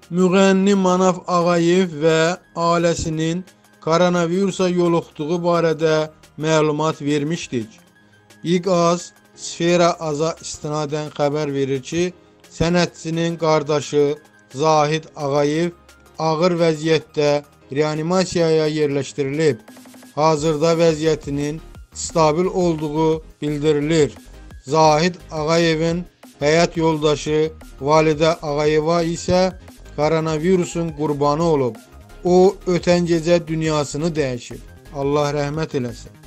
Müğənni Manav Ağayev və ailəsinin koronavirusa yoluxduğu barədə məlumat vermişdik. İqaz Sfera Aza istinadən xəbər verir ki, sənətçinin qardaşı Zahid Ağayev ağır vəziyyətdə reanimasiyaya yerləşdirilib. Hazırda vəziyyətinin stabil olduğu bildirilir. Zahid Ağayevin həyat yoldaşı Validə Ağayeva isə koronavirusun qurbanı olub. O, ötən gecə dünyasını dəyişib. Allah rəhmət eləsin.